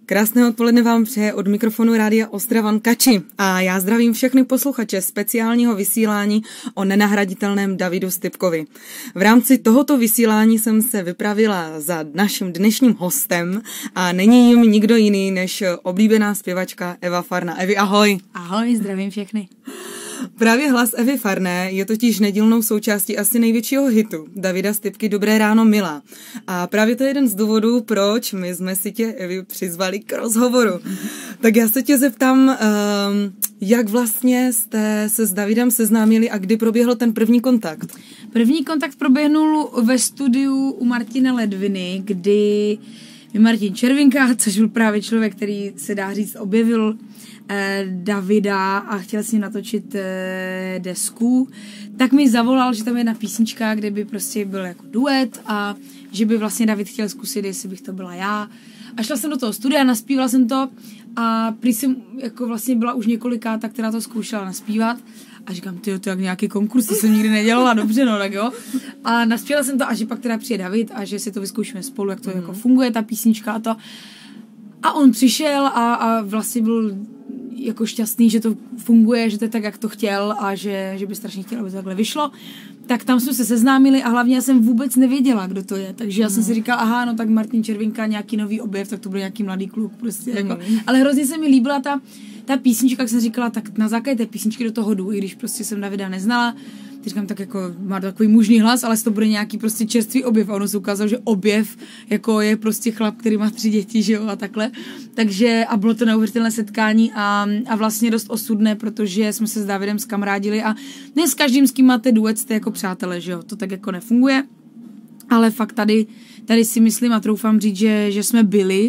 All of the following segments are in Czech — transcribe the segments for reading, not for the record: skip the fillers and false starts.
Krásné odpoledne vám přeje od mikrofonu Rádia Ostravan Kači a já zdravím všechny posluchače speciálního vysílání o nenahraditelném Davidu Stypkovi. V rámci tohoto vysílání jsem se vypravila za naším dnešním hostem a není jim nikdo jiný než oblíbená zpěvačka Eva Farná. Evi, ahoj. Ahoj, zdravím všechny. Právě hlas Evy Farné je totiž nedílnou součástí asi největšího hitu Davida Stypky Dobré ráno, milá. A právě to je jeden z důvodů, proč my jsme si tě, Evi, přizvali k rozhovoru. Tak já se tě zeptám, jak vlastně jste se s Davidem seznámili a kdy proběhl ten první kontakt? První kontakt proběhnul ve studiu u Martina Ledviny, kdy mi Martin Červinka, což byl právě člověk, který se dá říct objevil Davida a chtěl si natočit desku, tak mi zavolal, že tam je jedna písnička, kde by prostě byl jako duet a že by vlastně David chtěl zkusit, jestli bych to byla já. A šla jsem do toho studia, naspívala jsem to a prý jsem jako vlastně byla už několikátá, která to zkoušela naspívat. A říkám, tyjo, to je jak nějaký konkurs, to jsem nikdy nedělala, dobře, no tak jo. A naspívala jsem to a že pak teda přijde David a že si to vyzkoušíme spolu, jak to jako funguje, ta písnička a to. A on přišel a vlastně byl jako šťastný, že to funguje, že to je tak, jak to chtěl a že by strašně chtěl, aby to takhle vyšlo. Tak tam jsme se seznámili a hlavně já jsem vůbec nevěděla, kdo to je. Takže já jsem si říkala, aha, no tak Martin Červinka, nějaký nový objev, tak to bude nějaký mladý kluk prostě. Jako. Ale hrozně se mi líbila ta písnička, jak jsem říkala, tak na základě té písničky do toho jdu, i když prostě jsem Davida neznala. Teď říkám, tak jako má takový mužný hlas, ale to bude nějaký prostě čerstvý objev. A ono se ukázalo, že objev jako je prostě chlap, který má 3 děti, že jo, a takhle. Takže a bylo to neuvěřitelné setkání a vlastně dost osudné, protože jsme se s Davidem skamarádili a ne s každým, s kým máte duet, jste jako přátelé, že jo, to tak jako nefunguje. Ale fakt tady si myslím a troufám říct, že jsme byli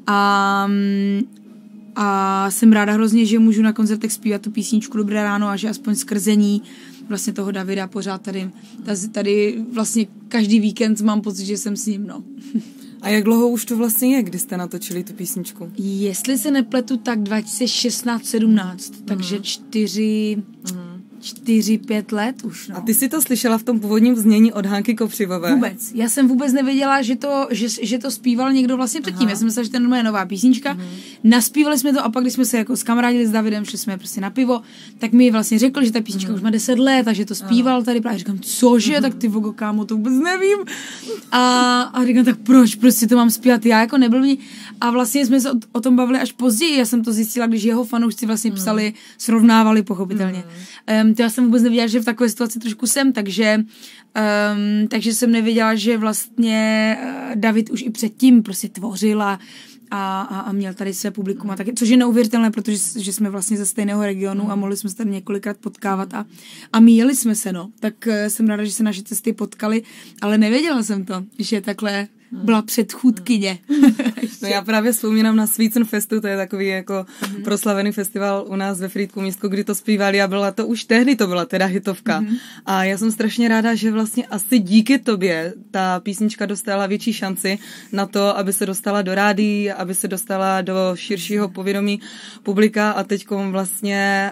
a jsem ráda hrozně, že můžu na koncertech zpívat tu písničku Dobré ráno a že aspoň skrze ní vlastně toho Davida pořád tady vlastně každý víkend mám pocit, že jsem s ním, no. A jak dlouho už to vlastně je, kdy jste natočili tu písničku? Jestli se nepletu, tak 2016-17, takže 4-5 let už, no. A ty jsi to slyšela v tom původním znění od Hanky Kopřivové? Vůbec. Já jsem vůbec nevěděla, že to zpíval někdo vlastně předtím. Já jsem myslela, že to je nová písnička. Naspívali jsme to a pak, když jsme se jako skamarádili s Davidem, šli jsme prostě na pivo, tak mi vlastně řekl, že ta písnička už má 10 let a že to zpíval tady právě. Říkám, cože, tak ty vogo, kámo, to vůbec nevím. A říkám, tak proč prostě to mám zpívat já jako neblbý. A vlastně jsme se o tom bavili až později. Já jsem to zjistila, když jeho fanoušci vlastně psali, srovnávali pochopitelně. To já jsem vůbec nevěděla, že v takové situaci trošku jsem, takže jsem nevěděla, že vlastně David už i předtím prostě tvořil a měl tady své publikum a taky, což je neuvěřitelné, protože že jsme vlastně ze stejného regionu a mohli jsme se tady několikrát potkávat a míjeli jsme se, no. Tak jsem ráda, že se naše cesty potkaly, ale nevěděla jsem to, že takhle byla předchůdkyně. No já právě vzpomínám na Svícen Festu, to je takový jako proslavený festival u nás ve Frýdku Místku, kdy to zpívali a byla to už tehdy, to byla teda hitovka. A já jsem strašně ráda, že vlastně asi díky tobě ta písnička dostala větší šanci na to, aby se dostala do rádií, aby se dostala do širšího povědomí publika a teďkom vlastně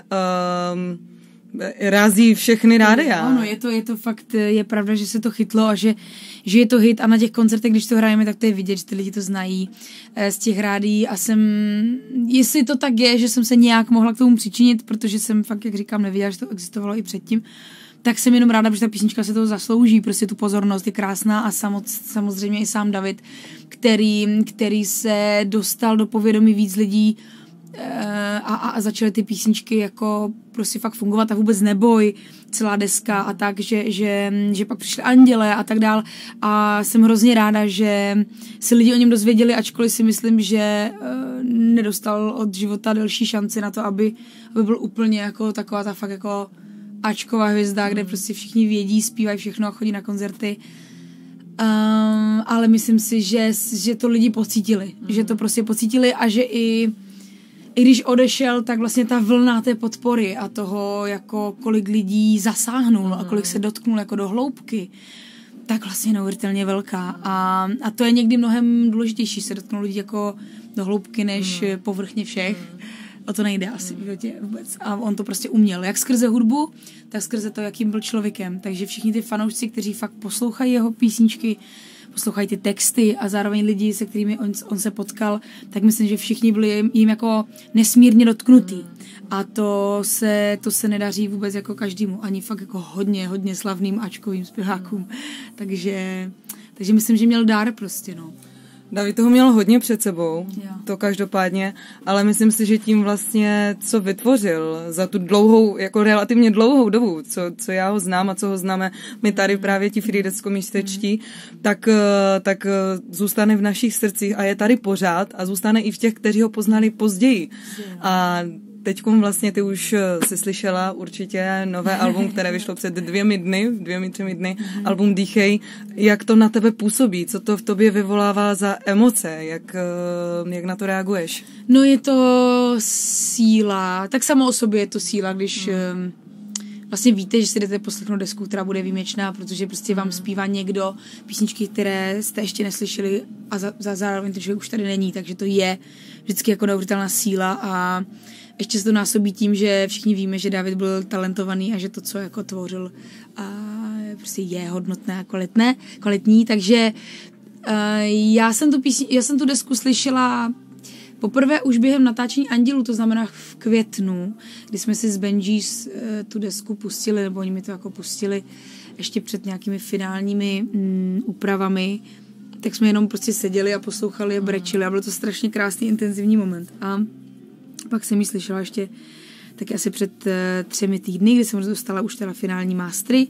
razí všechny rádia. Ano, je to fakt, je pravda, že se to chytlo a že je to hit a na těch koncertech, když to hrajeme, tak to je vidět, že ty lidi to znají z těch rádií a jestli to tak je, že jsem se nějak mohla k tomu přičinit, protože jsem fakt, jak říkám, nevěděla, že to existovalo i předtím, tak jsem jenom ráda, protože ta písnička se toho zaslouží, prostě tu pozornost je krásná a samozřejmě i sám David, který se dostal do povědomí víc lidí a začaly ty písničky jako prostě fakt fungovat a vůbec Neboj, celá deska a tak, že pak přišly Anděle a tak dál a jsem hrozně ráda, že se lidi o něm dozvěděli, ačkoliv si myslím, že nedostal od života delší šanci na to, aby byl úplně jako taková ta fakt jako ačková hvězda, kde prostě všichni vědí, zpívají všechno a chodí na koncerty. Ale myslím si, že to lidi pocítili, že to prostě pocítili a že i když odešel, tak vlastně ta vlna té podpory a toho, jako kolik lidí zasáhnul a kolik se dotknul jako do hloubky, tak vlastně neuvěřitelně velká. A to je někdy mnohem důležitější, se dotknout lidí jako do hloubky, než povrchně všech. O to nejde asi v životě vůbec. A on to prostě uměl. Jak skrze hudbu, tak skrze to, jakým byl člověkem. Takže všichni ty fanoušci, kteří fakt poslouchají jeho písničky, poslouchají ty texty a zároveň lidi, se kterými on se potkal, tak myslím, že všichni byli jim jako nesmírně dotknutý. A to se nedaří vůbec jako každému, ani fakt jako hodně slavným ačkovým zpěvákům. Takže myslím, že měl dár prostě, no. David toho měl hodně před sebou, to každopádně, ale myslím si, že tím vlastně, co vytvořil za tu dlouhou, jako relativně dlouhou dobu, co já ho znám a co ho známe, my tady právě ti frýdecko-místečtí, tak zůstane v našich srdcích a je tady pořád a zůstane i v těch, kteří ho poznali později. A teďkom vlastně ty už jsi slyšela určitě nové album, které vyšlo před 2-3 dny, album Dýchej. Jak to na tebe působí? Co to v tobě vyvolává za emoce? Jak na to reaguješ? No je to síla, tak samo o sobě je to síla, když vlastně víte, že si jdete poslechnout desku, která bude výjimečná, protože prostě vám zpívá někdo písničky, které jste ještě neslyšeli a zároveň ten člověk už tady není, takže to je vždycky jako neuvěřitelná síla a ještě se to násobí tím, že všichni víme, že David byl talentovaný a že to, co jako tvořil, prostě je hodnotné a kvalitní, takže já jsem tu desku slyšela poprvé už během natáčení Andělů, to znamená v květnu, kdy jsme si s Benji tu desku pustili, nebo oni mi to jako pustili ještě před nějakými finálními úpravami, tak jsme jenom prostě seděli a poslouchali a brečili a byl to strašně krásný, intenzivní moment. A pak jsem ji slyšela ještě taky asi před 3 týdny, kdy jsem dostala už teda finální mastery.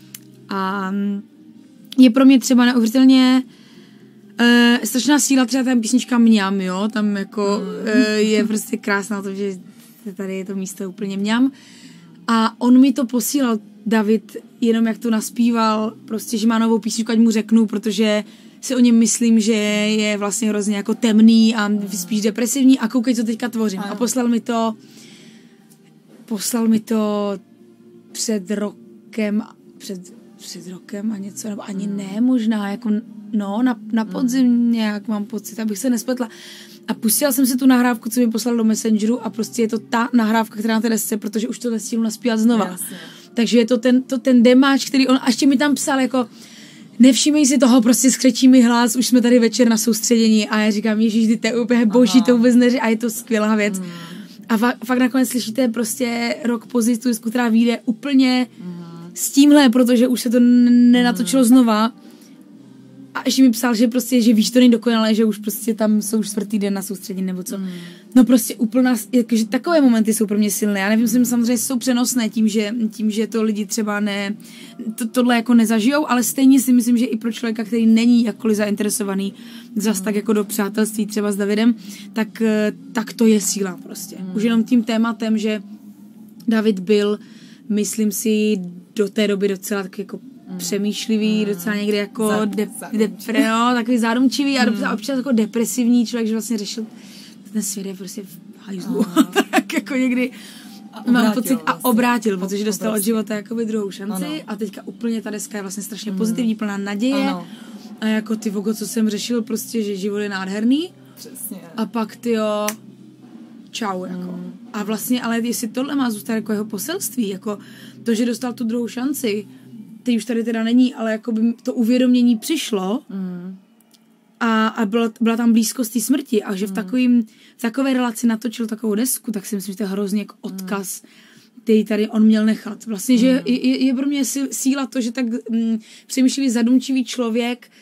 A je pro mě třeba neuvěřitelně strašná síla třeba ta písnička Mňam, jo, tam jako je prostě krásná to, že tady je to místo úplně mňam. A on mi to posílal, David, jenom jak to naspíval, prostě, že má novou písničku, ať mu řeknu, protože si o něm myslím, že je vlastně hrozně jako temný a spíš depresivní a koukej, co teďka tvořím. A poslal mi to před rokem a něco, nebo ani ne, možná, jako na podzim nějak mám pocit, abych se nespletla. A pustila jsem si tu nahrávku, co mi poslal do Messengeru a prostě je to ta nahrávka, která na té desce, protože už to nestihnu naspívat znova. Jasně. Takže je to ten demáč, který on, a ještě mi tam psal jako nevšímej si toho, prostě skřečí mi hlas, už jsme tady večer na soustředění a já říkám, ježiš, to je úplně boží, to vůbec neří a je to skvělá věc. A fakt nakonec slyšíte prostě rok později tu disku, která vyjde úplně s tímhle, protože už se to nenatočilo znova. A ještě mi psal, že prostě, že víš, to není dokonalé, že už prostě tam jsou 4. den na soustředění nebo co. No prostě úplná, jakože takové momenty jsou pro mě silné. Já nevím, že samozřejmě jsou přenosné tím, že to lidi třeba tohle jako nezažijou, ale stejně si myslím, že i pro člověka, který není jakkoliv zainteresovaný zas tak jako do přátelství třeba s Davidem, tak to je síla prostě. Už jenom tím tématem, že David byl, myslím si, do té doby docela tak jako přemýšlivý, docela někdy jako takový zádomčivý a občas jako depresivní člověk, že vlastně řešil ten svět je prostě v hajzlu. Tak jako někdy mám pocit a obrátil, protože dostal od života jakoby druhou šanci a teďka úplně ta deska je vlastně strašně pozitivní, plná naděje a jako ty vogo, co jsem řešil, prostě, že život je nádherný. Přesně. A pak tyjo, čau, jako. A vlastně, ale jestli tohle má zůstat jako jeho poselství, jako to, že dostal tu druhou šanci, teď už tady teda není, ale jako by to uvědomění přišlo a byla tam blízkost té smrti a že v takové relaci natočil takovou desku, tak si myslím, že to je hrozně jako odkaz, který tady on měl nechat. Vlastně, že je pro mě síla to, že tak přemýšlivý, zadumčivý člověk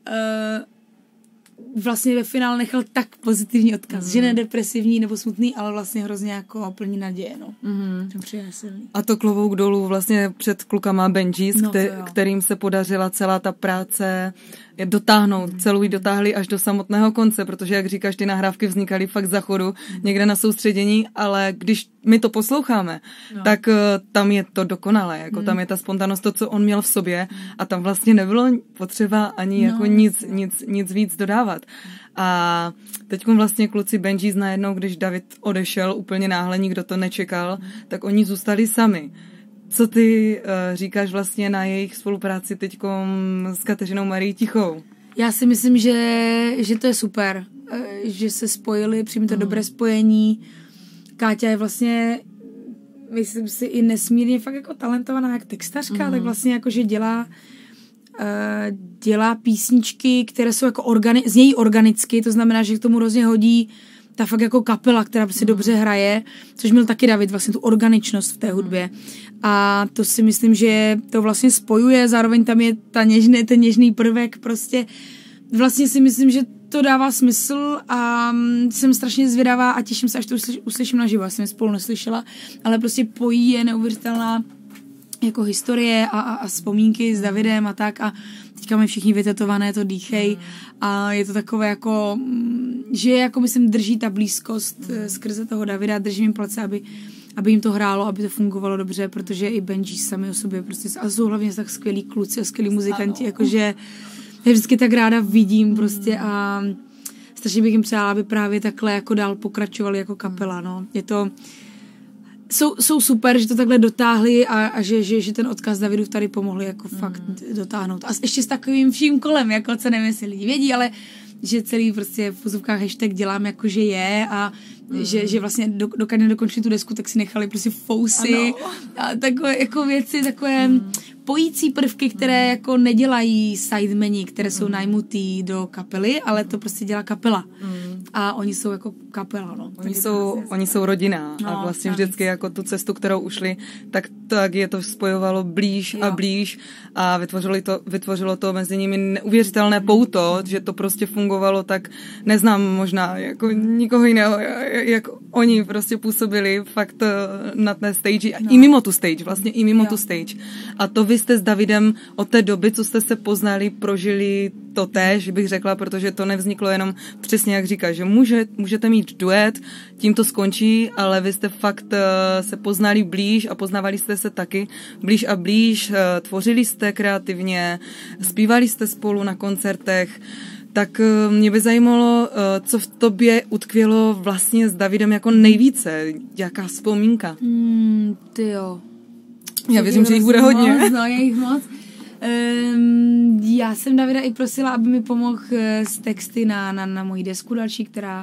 vlastně ve finále nechal tak pozitivní odkaz, že ne depresivní nebo smutný, ale vlastně hrozně jako plný naděje, no. A to klobouk dolů vlastně před klukama Benji, kterým se podařila celá ta práce dotáhnout, celou ji dotáhli až do samotného konce, protože jak říkáš, ty nahrávky vznikaly fakt za chodu, někde na soustředění, ale když my to posloucháme, tak tam je to dokonalé, jako tam je ta spontannost, to, co on měl v sobě a tam vlastně nebylo potřeba ani jako nic víc dodávat. A teď vlastně kluci Benji najednou, když David odešel úplně náhle, nikdo to nečekal, tak oni zůstali sami. Co ty říkáš vlastně na jejich spolupráci teďkom s Kateřinou Marií Tichou? Já si myslím, že to je super, že se spojili, přijme to dobré spojení. Káťa je vlastně, myslím si, i nesmírně fakt jako talentovaná jak textařka, tak vlastně jako, že dělá dělá písničky, které jsou jako znějí organicky, to znamená, že k tomu hrozně hodí ta fakt jako kapela, která prostě dobře hraje, což měl taky David, vlastně tu organičnost v té hudbě. A to si myslím, že to vlastně spojuje, zároveň tam je ten něžný prvek, prostě vlastně si myslím, že to dává smysl a jsem strašně zvědavá a těším se, až to uslyším naživo. Já jsem je spolu neslyšela, ale prostě pojí je neuvěřitelná jako historie a vzpomínky s Davidem a tak a teďka mají všichni vytetované, to dýchej a je to takové jako, že jako myslím drží ta blízkost skrze toho Davida, držím jim palce, aby jim to hrálo, aby to fungovalo dobře, protože i Benji sami o sobě prostě, a jsou hlavně tak skvělí kluci a skvělí muzikanti, jakože já vždycky tak ráda vidím prostě a strašně bych jim přála, aby právě takhle jako dál pokračovali jako kapela, no. Je to jsou super, že to takhle dotáhli a že ten odkaz Davidu tady pomohli jako fakt dotáhnout. A ještě s takovým vším kolem, jako co nevím, jestli lidi vědí, ale že celý prostě v pozůvkách hashtag dělám jako, že je a že vlastně dokud nedokončili tu desku, tak si nechali prostě fousy a takové jako věci, takové pojící prvky, které jako nedělají sidemeni, které jsou najmutý do kapely, ale to prostě dělá kapela. A oni jsou jako kapela, no. Oni jsou rodina a vlastně vždycky jako tu cestu, kterou ušli, tak je to spojovalo blíž a blíž a vytvořilo to mezi nimi neuvěřitelné pouto, že to prostě fungovalo tak, neznám možná jako nikoho jiného, jak oni prostě působili fakt na té stage i mimo tu stage, vlastně i mimo tu stage. A to vy jste s Davidem od té doby, co jste se poznali, prožili to též, bych řekla, protože to nevzniklo jenom přesně jak říkáš, že můžete mít duet, tím to skončí, ale vy jste fakt se poznali blíž a poznávali jste se taky blíž a blíž, tvořili jste kreativně, zpívali jste spolu na koncertech, tak mě by zajímalo, co v tobě utkvělo vlastně s Davidem jako nejvíce, jaká vzpomínka? Tyjo. Já věřím, že jich bude hodně. No, je jich moc. Já jsem Davida i prosila, aby mi pomohl s texty na moji desku další, která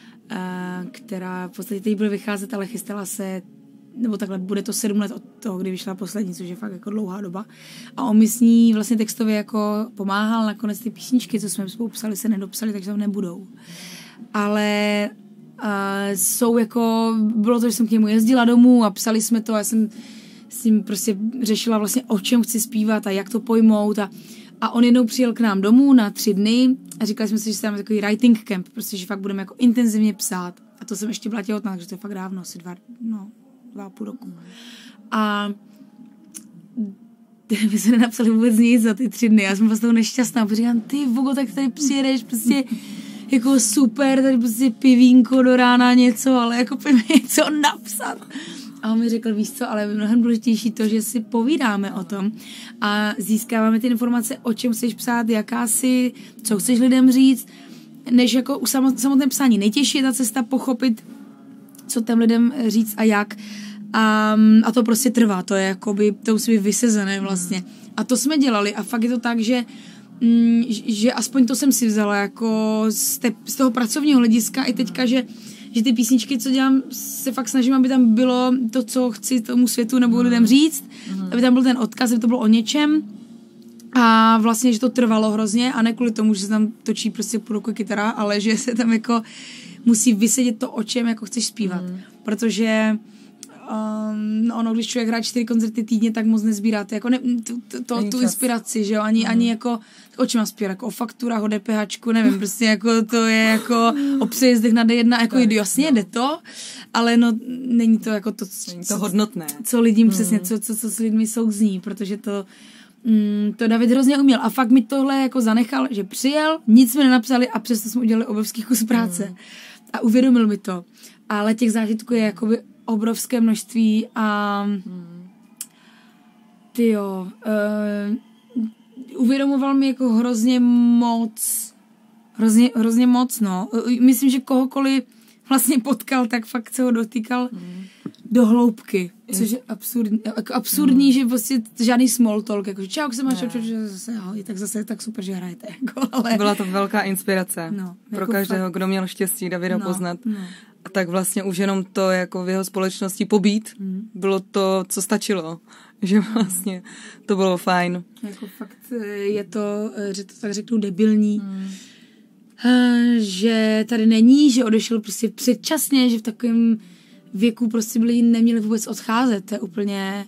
v podstatě teď bude vycházet, ale chystala se, nebo takhle, bude to 7 let od toho, kdy vyšla poslední, což je fakt jako dlouhá doba. A on mi s ní vlastně textově jako pomáhal, nakonec ty písničky, co jsme spolu psali, se nedopsali, takže tam nebudou. Ale jsou jako, bylo to, že jsem k němu jezdila domů a psali jsme to a já jsem s ním prostě řešila vlastně, o čem chci zpívat a jak to pojmout a on jednou přijel k nám domů na 3 dny a říkali jsme si, že se dáme takový writing camp, prostě, že fakt budeme jako intenzivně psát a to jsem ještě byla těhotná, takže to je fakt dávno, asi 2,5 roku. A my jsme nenapsali vůbec nic za ty 3 dny, já jsem vlastně nešťastná, protože říkám, ty Vogo, tak tady přijedeš, prostě jako super, tady prostě pivínko do rána něco, ale jako pojďme něco napsat. A on mi řekl, víš co, ale mnohem důležitější to, že si povídáme o tom a získáváme ty informace, o čem chceš psát, jaká si, co chceš lidem říct, než jako u samotné psání. Nejtěžší je ta cesta pochopit, co těm lidem říct a jak. A to prostě trvá, to je jakoby, to musí být vysezené vlastně. A to jsme dělali a fakt je to tak, že aspoň to jsem si vzala jako z toho pracovního hlediska i teďka, že ty písničky, co dělám, se fakt snažím, aby tam bylo to, co chci tomu světu nebo lidem říct, aby tam byl ten odkaz, aby to bylo o něčem a vlastně, že to trvalo hrozně a ne kvůli tomu, že se tam točí prostě půl roku kytara, ale že se tam jako musí vysedět to, o čem jako chceš zpívat, protože ono, když člověk hraje 4 koncerty týdně, tak moc nezbíráte jako tu inspiraci, že jo, ani jako o čem mám zpívat, jako o fakturách, o DPHčku, nevím, prostě jako to je jako o přejezdech na D1, jako jasně, jde to, ale no není to jako to, není to hodnotné. Co lidím přesně, co s lidmi souzní, protože to David hrozně uměl a fakt mi tohle jako zanechal, že přijel, nic jsme nenapsali a přesto jsme udělali obrovský kus práce a uvědomil mi to, ale těch zážitků je jakoby obrovské množství a uvědomoval mi jako hrozně moc, no. Myslím, že kohokoliv vlastně potkal, tak fakt se ho dotýkal do hloubky, což je absurdní, že vlastně žádný small talk, jako čau, se máš, zase ahoj, tak zase tak super, že hrajete. Jako, ale... Byla to velká inspirace pro každého, kdo měl štěstí Davida poznat. A tak vlastně už jenom to jako v jeho společnosti pobít bylo to, co stačilo. Že vlastně to bylo fajn. Jako fakt je to, že to tak řeknu, debilní. Že tady není, že odešel prostě předčasně, že v takovém věku prostě lidi neměli vůbec odcházet. To je úplně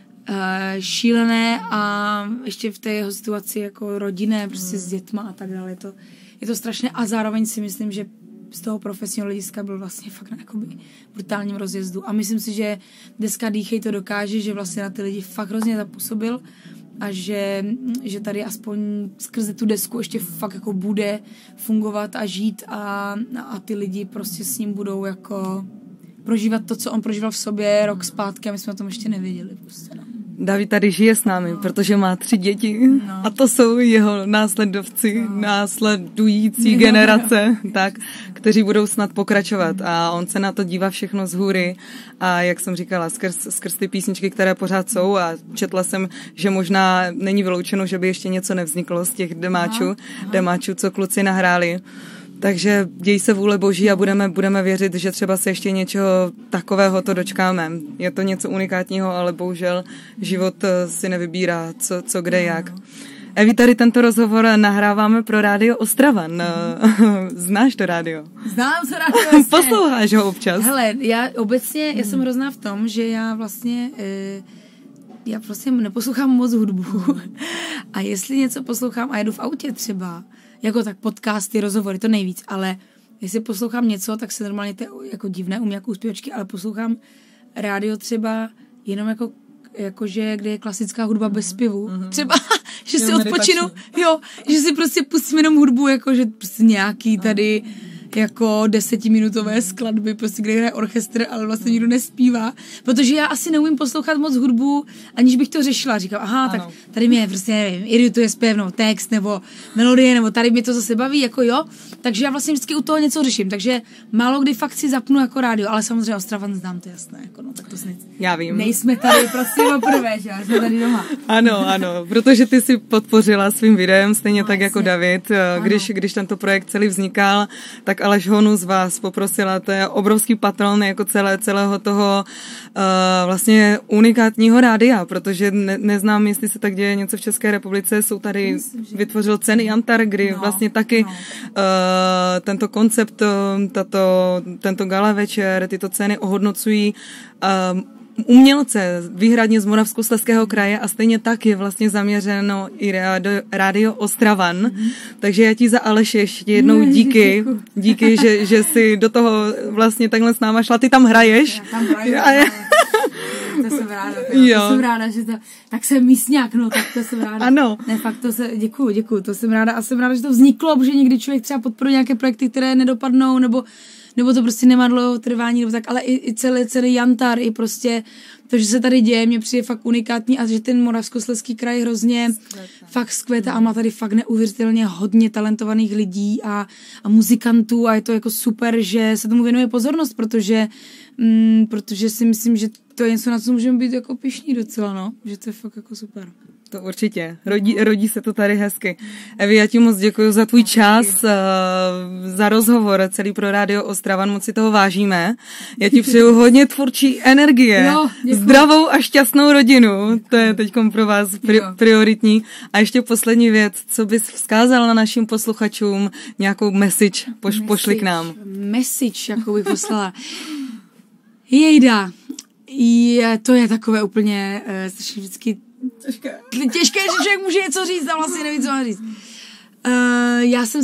šílené a ještě v té jeho situaci jako rodinné, prostě s dětma a tak dále. Je to strašné a zároveň si myslím, že z toho profesního hlediska byl vlastně fakt na jakoby brutálním rozjezdu. A myslím si, že deska Dýchej to dokáže, že vlastně na ty lidi fakt hrozně zapůsobil a že tady aspoň skrze tu desku ještě fakt jako bude fungovat a žít a ty lidi prostě s ním budou jako prožívat to, co on prožíval v sobě rok zpátky a my jsme o tom ještě nevěděli. Prostě, no. David tady žije s námi, protože má 3 děti a to jsou jeho následovci, následující generace, tak, kteří budou snad pokračovat a on se na to dívá všechno z hůry a jak jsem říkala, skrz ty písničky, které pořád jsou a četla jsem, že možná není vyloučeno, že by ještě něco nevzniklo z těch demáčů, co kluci nahráli. Takže děj se vůle Boží a budeme věřit, že třeba se ještě něčeho takového to dočkáme. Je to něco unikátního, ale bohužel život si nevybírá, co kde, jak. Evi, tady tento rozhovor nahráváme pro Rádio Ostravan. Znáš to rádio? Znám to rádio. Posloucháš ho občas? Hele, já jsem hrozná v tom, že já vlastně neposlouchám moc hudbu. A jestli něco poslouchám a jedu v autě třeba, jako tak podcasty, rozhovory, to nejvíc, ale jestli poslouchám něco, tak se normálně to je jako divné, jako úspěvačky, ale poslouchám rádio třeba jenom jakože, kde je klasická hudba bez zpěvu. Třeba, že si odpočinu, že si prostě pustím jenom hudbu, jakože prostě nějaký tady jako 10minutové skladby, prostě kde hraje orchestr, ale vlastně nikdo nespívá, protože já asi neumím poslouchat moc hudbu, aniž bych to řešila. Říkám, tak tady mě prostě, nevím, irituje zpěv, nebo text, nebo melodie, nebo tady mě to zase baví, jako jo, takže já vlastně vždycky u toho něco řeším, takže málo kdy fakt si zapnu jako rádio, ale samozřejmě Ostravan znám, to je jasné, jako tak to snad. Já vím. Nejsme tady prostě poprvé, že jsme tady doma. Ano, protože ty si podpořila svým videem, stejně tak jako David, když tento projekt celý vznikal, tak Aleš Honu z vás poprosila, to je obrovský patron jako celého toho vlastně unikátního rádia, protože neznám, jestli se tak děje něco v České republice, vytvořil ceny Jantar, kdy vlastně taky tento koncept, tento gala večer, tyto ceny ohodnocují umělce výhradně z Moravskoslezského kraje a stejně tak je vlastně zaměřeno i rádio Ostravan. Takže já ti za Aleši ještě jednou díky, že jsi do toho vlastně takhle s náma šla. Ty tam hraješ. Já tam hraju. To jsem ráda. To jsem ráda, že to... Tak jsem místňák, tak to jsem ráda. Ano. Ne, fakt děkuju, to jsem ráda. A jsem ráda, že to vzniklo, protože někdy člověk třeba podporuje nějaké projekty, které nedopadnou, nebo to prostě nemá dlouho trvání, nebo tak, ale i celý Jantar, i prostě to, že se tady děje, mě přijde fakt unikátní a že ten Moravskoslezský kraj hrozně fakt zkvétá a má tady fakt neuvěřitelně hodně talentovaných lidí a muzikantů a je to jako super, že se tomu věnuje pozornost, protože si myslím, že to je něco, na co můžeme být jako pyšní docela, že to je fakt jako super. To určitě. Rodí se to tady hezky. Evi, já ti moc děkuji za tvůj čas, za rozhovor celý pro Rádio Ostravan, moc si toho vážíme. Já ti přeju hodně tvůrčí energie, zdravou a šťastnou rodinu, to je teďkom pro vás prioritní. A ještě poslední věc, co bys vzkázala našim posluchačům, nějakou message, pošli k nám. Message, jakou bych poslala. Jejda, to je takové úplně vždycky těžké, že člověk může něco říct a vlastně neví, co má říct. Já jsem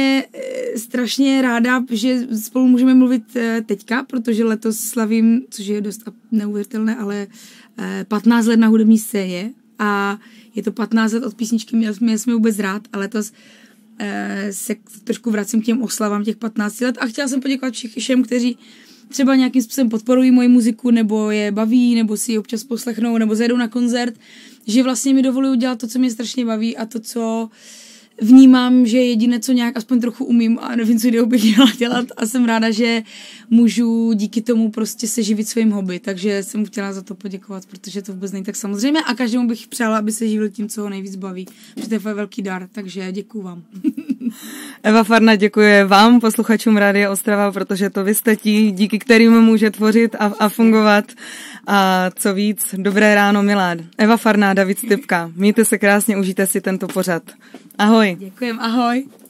strašně ráda, že spolu můžeme mluvit teďka, protože letos slavím, což je dost neuvěřitelné, ale 15 let na hudební scéně a je to 15 let od písničky Měl jsme vůbec rád a letos se trošku vracím k těm oslavám těch 15 let a chtěla jsem poděkovat všem, kteří třeba nějakým způsobem podporují moji muziku, nebo je baví, nebo si ji občas poslechnou, nebo zajedou na koncert, že vlastně mi dovolují dělat to, co mě strašně baví a to, co vnímám, že je jediné, co nějak aspoň trochu umím a nevím, co jiného bych měla dělat a jsem ráda, že můžu díky tomu prostě se živit svým hobby, takže jsem chtěla za to poděkovat, protože to vůbec není tak samozřejmě a každému bych přála, aby se živil tím, co ho nejvíc baví, protože to je velký dar, takže děkuju vám. Eva Farna děkuje vám, posluchačům Rádia Ostrava, protože to vy jste ti, díky kterým může tvořit a fungovat. A co víc, dobré ráno, milá. Eva Farna, David Stypka. Mějte se krásně, užijte si tento pořad. Ahoj. Děkujem, ahoj.